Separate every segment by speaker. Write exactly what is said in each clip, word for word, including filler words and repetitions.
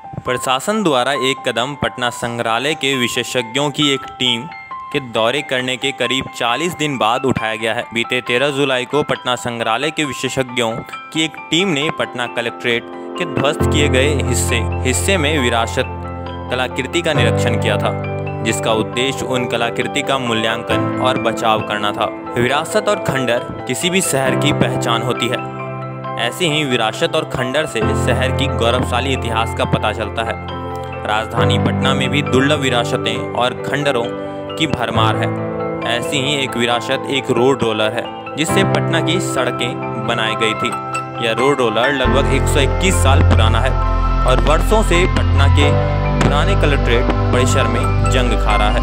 Speaker 1: प्रशासन द्वारा एक कदम पटना संग्रहालय के विशेषज्ञों की एक टीम के दौरे करने के करीब चालीस दिन बाद उठाया गया है। बीते तेरह जुलाई को पटना संग्रहालय के विशेषज्ञों की एक टीम ने पटना कलेक्ट्रेट के ध्वस्त किए गए हिस्से हिस्से में विरासत कलाकृति का निरीक्षण किया था, जिसका उद्देश्य उन कलाकृति का मूल्यांकन और बचाव करना था। विरासत और खंडर किसी भी शहर की पहचान होती है। ऐसी ही विरासत और खंडर से शहर की गौरवशाली इतिहास का पता चलता है। राजधानी पटना में भी दुर्लभ विरासतें और खंडरों की भरमार है। ऐसी ही एक विरासत एक रोड रोलर है, जिससे पटना की सड़कें बनाई गई थी। यह रोड रोलर लगभग एक सौ इक्कीस साल पुराना है और वर्षों से पटना के पुराने कलेक्ट्रेट परिसर में जंग खा रहा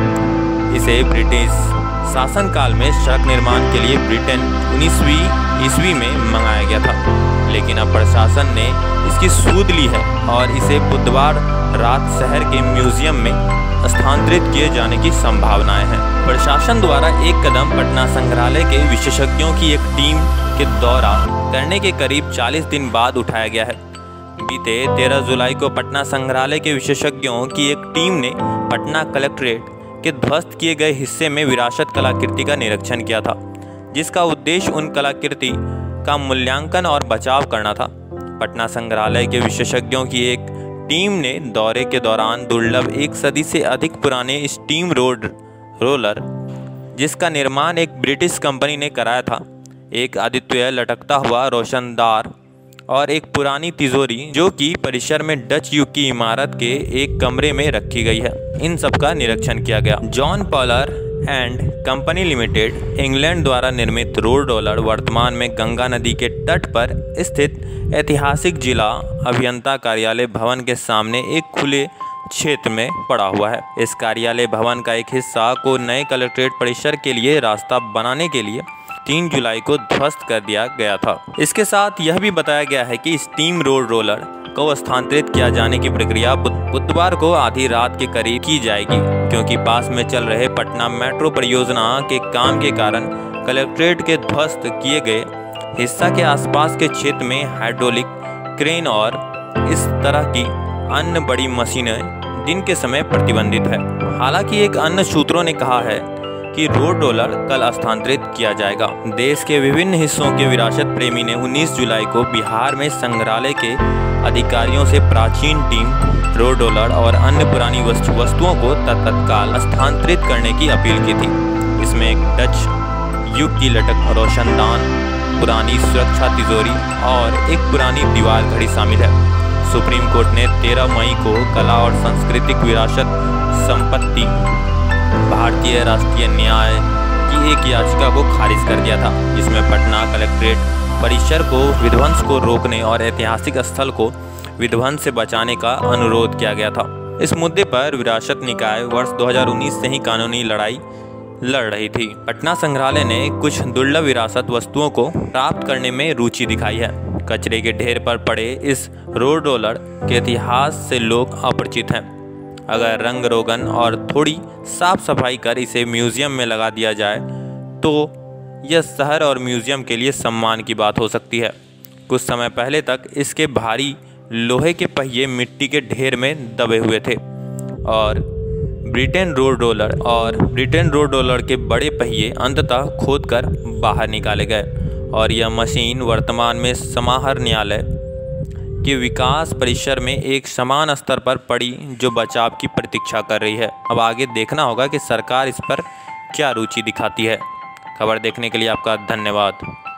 Speaker 1: है। इसे ब्रिटिश शासनकाल में सड़क निर्माण के लिए ब्रिटेन उन्नीसवीं ईस्वी में मंगाया गया था, लेकिन अब प्रशासन ने इसकी सूद ली है और इसे बुधवार रात शहर के म्यूजियम में स्थानांतरित किए जाने की संभावनाएं हैं। प्रशासन द्वारा एक कदम पटना संग्रहालय के विशेषज्ञों की एक टीम के दौरा करने के करीब चालीस दिन बाद उठाया गया है। बीते तेरह जुलाई को पटना संग्रहालय के विशेषज्ञों की एक टीम ने पटना कलेक्ट्रेट के ध्वस्त किए गए हिस्से में विरासत कलाकृति का निरीक्षण किया था, जिसका उद्देश्य उन कलाकृति का मूल्यांकन और बचाव करना था। पटना संग्रहालय के विशेषज्ञों की एक टीम ने दौरे के दौरान दुर्लभ एक सदी से अधिक पुराने स्टीम रोड रोलर, जिसका निर्माण एक ब्रिटिश कंपनी ने कराया था, एक अद्वितीय लटकता हुआ रोशनदार और एक पुरानी तिजोरी जो कि परिसर में डच युग की इमारत के एक कमरे में रखी गई है, इन सब का निरीक्षण किया गया। जॉन पॉलर एंड कंपनी लिमिटेड इंग्लैंड द्वारा निर्मित रोड रोलर वर्तमान में गंगा नदी के तट पर स्थित ऐतिहासिक जिला अभियंता कार्यालय भवन के सामने एक खुले क्षेत्र में पड़ा हुआ है। इस कार्यालय भवन का एक हिस्सा को नए कलेक्ट्रेट परिसर के लिए रास्ता बनाने के लिए तीन जुलाई को ध्वस्त कर दिया गया था। इसके साथ यह भी बताया गया है कि स्टीम रोड रोलर को स्थानांतरित किया जाने की प्रक्रिया बुधवार को आधी रात के करीब की जाएगी, क्योंकि पास में चल रहे पटना मेट्रो परियोजना के काम के कारण कलेक्ट्रेट के ध्वस्त किए गए हिस्सा के आसपास के क्षेत्र में हाइड्रोलिक क्रेन और इस तरह की अन्य बड़ी मशीनें दिन के समय प्रतिबंधित है। हालांकि एक अन्य सूत्रों ने कहा है कि रोड रोलर कल स्थानांतरित किया जाएगा। देश के विभिन्न हिस्सों के विरासत प्रेमी ने उन्नीस जुलाई को बिहार में संग्रहालय के अधिकारियों से प्राचीन टीम रोड रोलर और अन्य पुरानी वस्तु वस्तुओं को तत्काल स्थानांतरित करने की अपील की थी। इसमें एक डच युग की लटक रोशनदान, पुरानी सुरक्षा तिजोरी और एक पुरानी दीवार घड़ी शामिल है। सुप्रीम कोर्ट ने तेरह मई को कला और सांस्कृतिक विरासत संपत्ति भारतीय राष्ट्रीय न्याय की एक याचिका को खारिज कर दिया था, जिसमें पटना कलेक्ट्रेट परिसर को विध्वंस को रोकने और ऐतिहासिक स्थल को विध्वंस से बचाने का अनुरोध किया गया था। इस मुद्दे पर विरासत निकाय वर्ष दो हज़ार उन्नीस से ही कानूनी लड़ाई लड़ रही थी। पटना संग्रहालय ने कुछ दुर्लभ विरासत वस्तुओं को प्राप्त करने में रुचि दिखाई है। कचरे के ढेर पर पड़े इस रोड रोलर के इतिहास से लोग अपरिचित हैं। अगर रंग रोगन और थोड़ी साफ सफाई कर इसे म्यूजियम में लगा दिया जाए तो यह शहर और म्यूजियम के लिए सम्मान की बात हो सकती है। कुछ समय पहले तक इसके भारी लोहे के पहिए मिट्टी के ढेर में दबे हुए थे और ब्रिटेन रोड रोलर और ब्रिटेन रोड रोलर के बड़े पहिए अंततः खोदकर बाहर निकाले गए और यह मशीन वर्तमान में समाहरणालय के विकास परिसर में एक समान स्तर पर पड़ी, जो बचाव की प्रतीक्षा कर रही है। अब आगे देखना होगा कि सरकार इस पर क्या रुचि दिखाती है। खबर देखने के लिए आपका धन्यवाद।